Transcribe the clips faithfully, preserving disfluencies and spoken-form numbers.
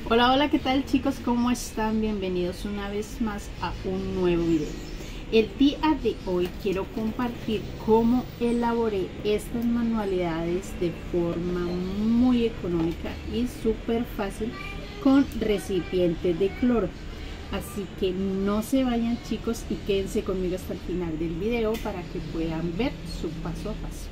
Hola, hola, ¿qué tal chicos? ¿Cómo están? Bienvenidos una vez más a un nuevo video. El día de hoy quiero compartir cómo elaboré estas manualidades de forma muy económica y súper fácil con recipientes de cloro. Así que no se vayan chicos y quédense conmigo hasta el final del video para que puedan ver su paso a paso.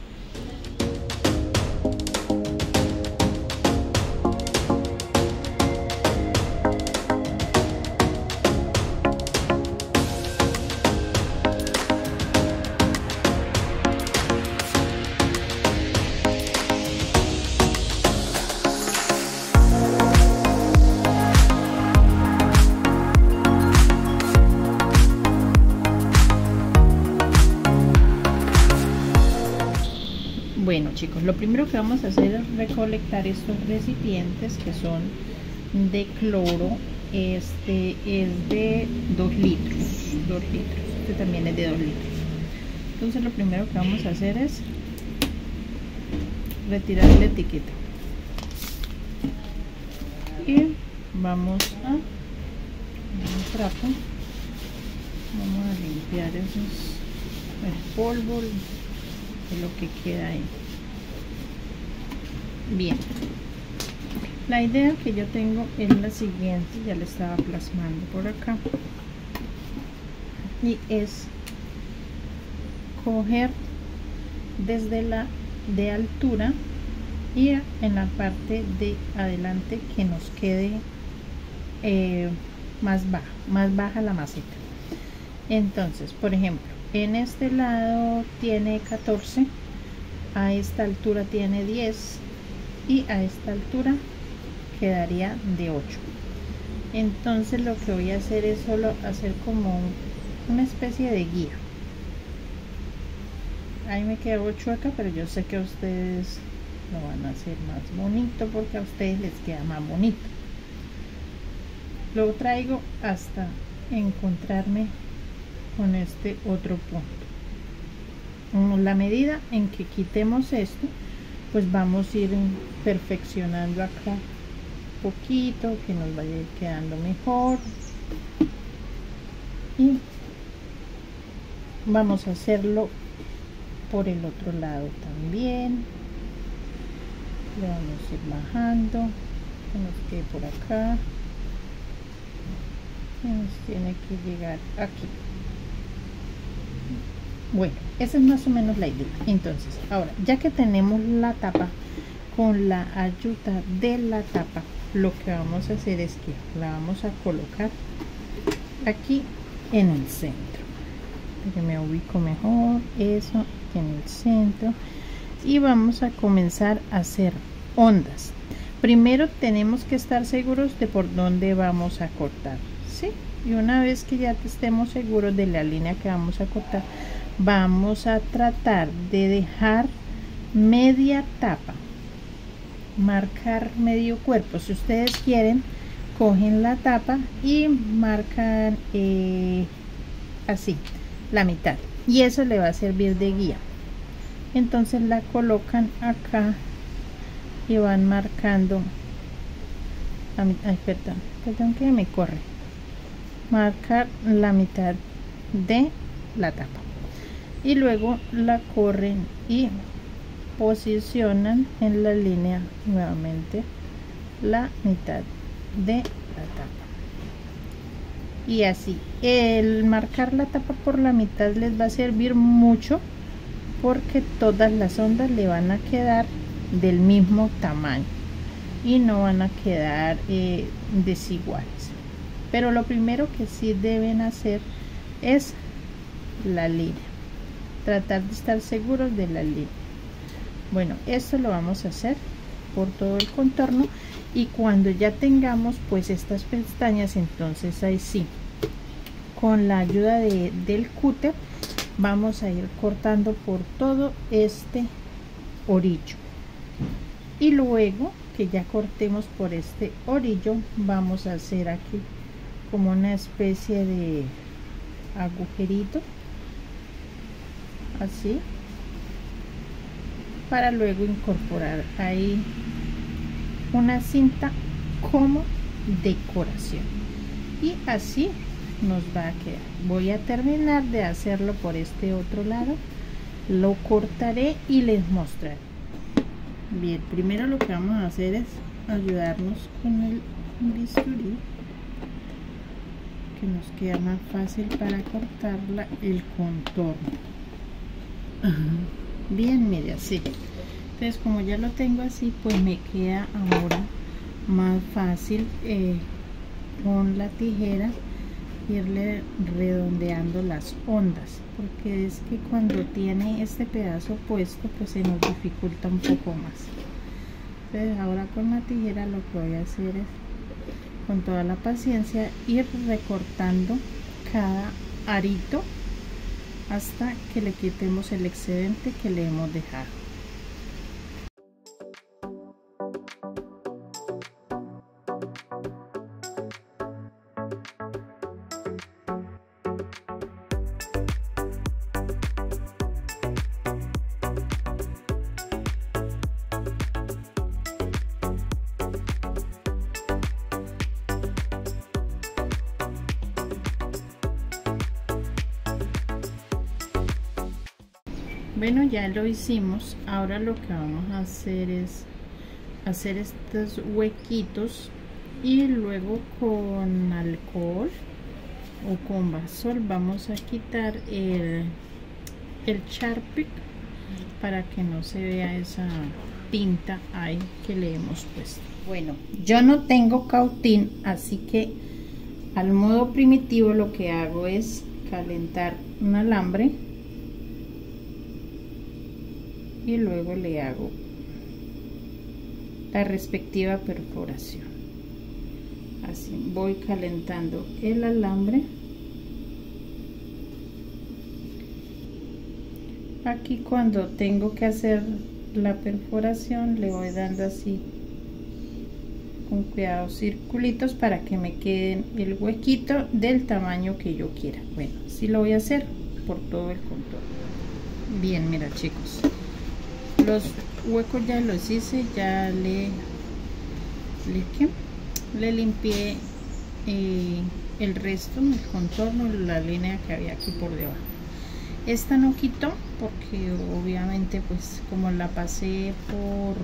Bueno chicos, lo primero que vamos a hacer es recolectar estos recipientes que son de cloro. Este es de dos litros, dos litros, este también es de dos litros. Entonces lo primero que vamos a hacer es retirar la etiqueta y vamos a un trapo, vamos a limpiar esos, el polvo de lo que queda ahí. Bien, la idea que yo tengo es la siguiente, ya la estaba plasmando por acá, y es coger desde la de altura y en la parte de adelante que nos quede eh, más baja, más baja la maceta. Entonces, por ejemplo, en este lado tiene catorce, a esta altura tiene diez y a esta altura quedaría de ocho. Entonces lo que voy a hacer es solo hacer como una especie de guía. Ahí me quedó chueca, pero yo sé que a ustedes lo van a hacer más bonito porque a ustedes les queda más bonito. Lo traigo hasta encontrarme con este otro punto. La medida en que quitemos esto, pues vamos a ir perfeccionando acá un poquito, que nos vaya a ir quedando mejor, y vamos a hacerlo por el otro lado también. Le vamos a ir bajando, que nos quede por acá, y nos tiene que llegar aquí. Bueno, esa es más o menos la idea. Entonces, ahora, ya que tenemos la tapa, con la ayuda de la tapa, lo que vamos a hacer es que la vamos a colocar aquí en el centro. Que me ubico mejor, eso, en el centro. Y vamos a comenzar a hacer ondas. Primero tenemos que estar seguros de por dónde vamos a cortar, ¿sí? Y una vez que ya estemos seguros de la línea que vamos a cortar, vamos a tratar de dejar media tapa, marcar medio cuerpo. Si ustedes quieren, cogen la tapa y marcan eh, así la mitad, y eso le va a servir de guía. Entonces la colocan acá y van marcando la mitad. Ay, perdón, perdón que me corre. Marcar la mitad de la tapa y luego la corren y posicionan en la línea nuevamente la mitad de la tapa. Y así, el marcar la tapa por la mitad les va a servir mucho porque todas las ondas le van a quedar del mismo tamaño y no van a quedar eh, desiguales. Pero lo primero que sí deben hacer es la línea, tratar de estar seguros de la línea. Bueno, esto lo vamos a hacer por todo el contorno, y cuando ya tengamos pues estas pestañas, entonces ahí sí, con la ayuda de, del cúter, vamos a ir cortando por todo este orillo, y luego que ya cortemos por este orillo, vamos a hacer aquí como una especie de agujerito así, para luego incorporar ahí una cinta como decoración, y así nos va a quedar. Voy a terminar de hacerlo por este otro lado, lo cortaré y les mostraré. Bien, primero lo que vamos a hacer es ayudarnos con el bisturí, que nos queda más fácil para cortarla el contorno. Bien, mire, así. Entonces, como ya lo tengo así, pues me queda ahora más fácil eh, con la tijera irle redondeando las ondas, porque es que cuando tiene este pedazo puesto pues se nos dificulta un poco más. Entonces ahora con la tijera lo que voy a hacer es, con toda la paciencia, ir recortando cada arito hasta que le quitemos el excedente que le hemos dejado. Bueno, ya lo hicimos. Ahora lo que vamos a hacer es hacer estos huequitos y luego con alcohol o con Bazol vamos a quitar el, el Sharpie para que no se vea esa tinta ahí que le hemos puesto. Bueno, yo no tengo cautín, así que al modo primitivo lo que hago es calentar un alambre y luego le hago la respectiva perforación. Así voy calentando el alambre. Aquí cuando tengo que hacer la perforación le voy dando así con cuidado circulitos para que me queden el huequito del tamaño que yo quiera. Bueno, así lo voy a hacer por todo el contorno. Bien, mira chicos, los huecos ya los hice, ya le le, ¿qué? le limpié eh, el resto, el contorno, la línea que había aquí por debajo. Esta no quitó porque obviamente pues como la pasé por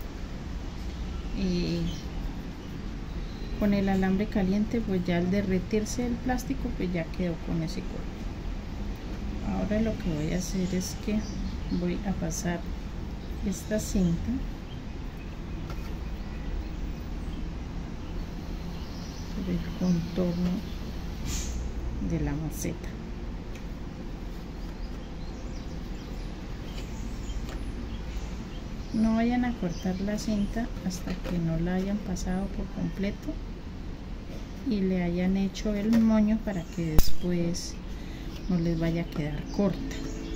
eh, con el alambre caliente, pues ya al derretirse el plástico pues ya quedó con ese color. Ahora lo que voy a hacer es que voy a pasar esta cinta por el contorno de la maceta. No vayan a cortar la cinta hasta que no la hayan pasado por completo y le hayan hecho el moño para que después no les vaya a quedar corta.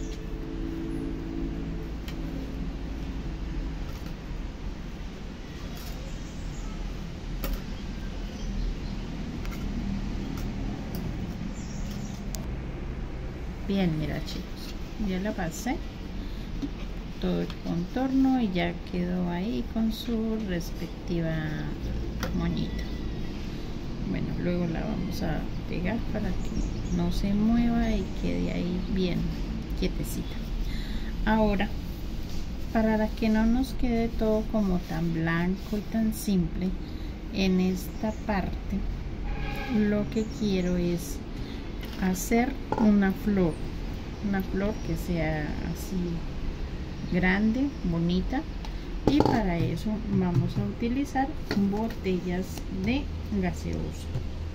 Bien, mira chicos, ya la pasé todo el contorno y ya quedó ahí con su respectiva moñita. Bueno, luego la vamos a pegar para que no se mueva y quede ahí bien quietecita. Ahora, para que no nos quede todo como tan blanco y tan simple, en esta parte lo que quiero es hacer una flor, una flor que sea así grande, bonita, y para eso vamos a utilizar botellas de gaseosa.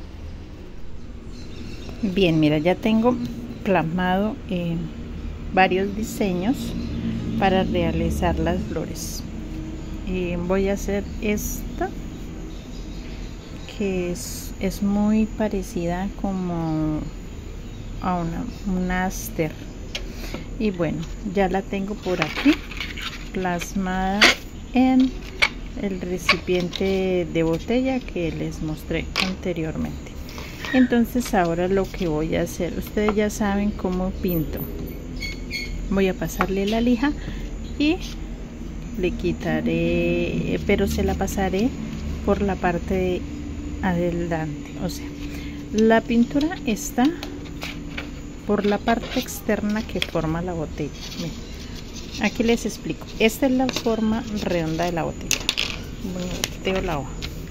Bien, mira, ya tengo plasmado eh, varios diseños para realizar las flores. Eh, voy a hacer esta que es, es muy parecida como a una, una aster. Y bueno, ya la tengo por aquí plasmada en el recipiente de botella que les mostré anteriormente. Entonces ahora lo que voy a hacer, ustedes ya saben cómo pinto. Voy a pasarle la lija y le quitaré, pero se la pasaré por la parte adelante. O sea, la pintura está por la parte externa que forma la botella. Miren, aquí les explico. Esta es la forma redonda de la botella. Bueno, quiteo la hoja.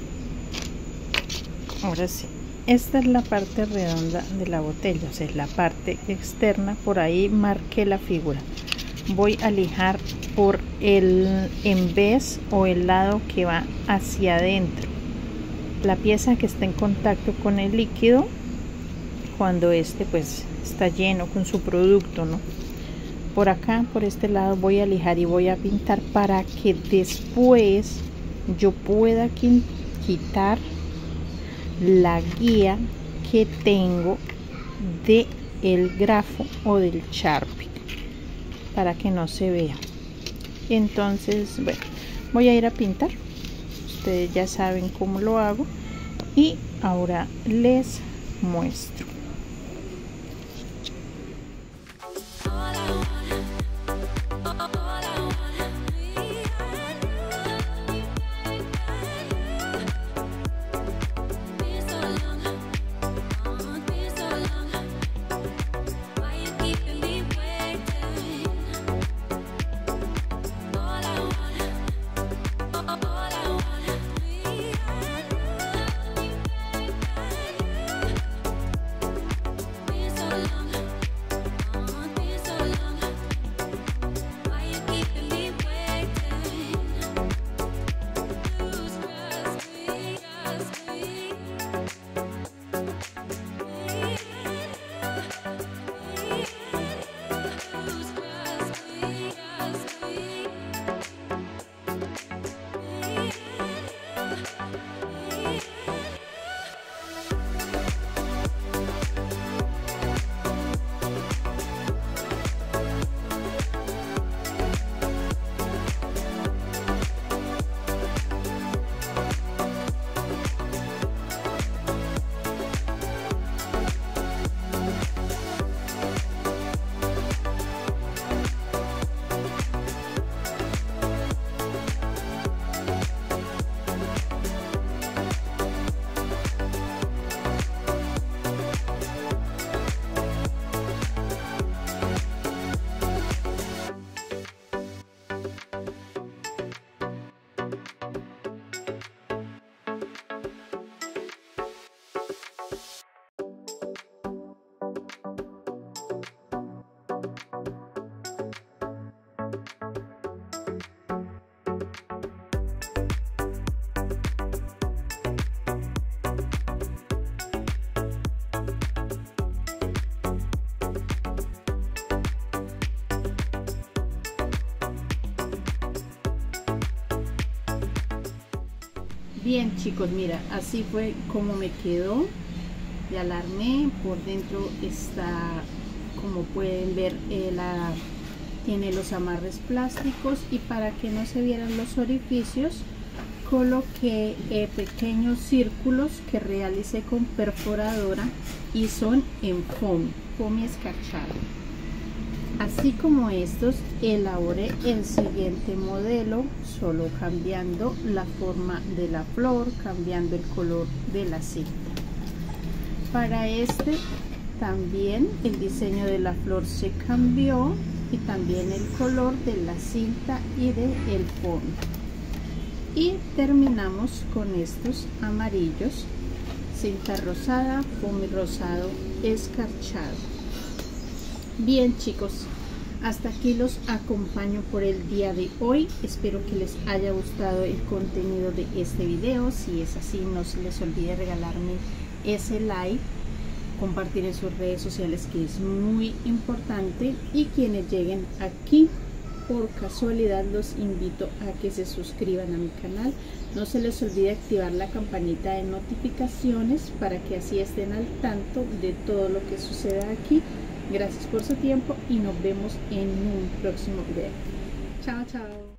Ahora sí, esta es la parte redonda de la botella, o sea, es la parte externa. Por ahí marqué la figura. Voy a lijar por el en vez o el lado que va hacia adentro, la pieza que está en contacto con el líquido cuando este pues está lleno con su producto, ¿no? Por acá, por este lado, voy a lijar y voy a pintar para que después yo pueda quitar la guía que tengo de el grafo o del Sharpie para que no se vea. Entonces, bueno, voy a ir a pintar. Ustedes ya saben cómo lo hago y ahora les muestro. Bien chicos, mira, así fue como me quedó. Ya la armé. Por dentro está, como pueden ver, eh, la, tiene los amarres plásticos, y para que no se vieran los orificios coloqué eh, pequeños círculos que realicé con perforadora y son en foamy, foamy escarchado. Así como estos, elaboré el siguiente modelo, solo cambiando la forma de la flor, cambiando el color de la cinta. Para este también el diseño de la flor se cambió, y también el color de la cinta y de el fondo. Y terminamos con estos amarillos, cinta rosada, foamy rosado escarchado. Bien chicos, hasta aquí los acompaño por el día de hoy. Espero que les haya gustado el contenido de este video. Si es así, no se les olvide regalarme ese like, compartir en sus redes sociales, que es muy importante, y quienes lleguen aquí por casualidad los invito a que se suscriban a mi canal. No se les olvide activar la campanita de notificaciones para que así estén al tanto de todo lo que suceda aquí. Gracias por su tiempo y nos vemos en un próximo video. Chao, chao.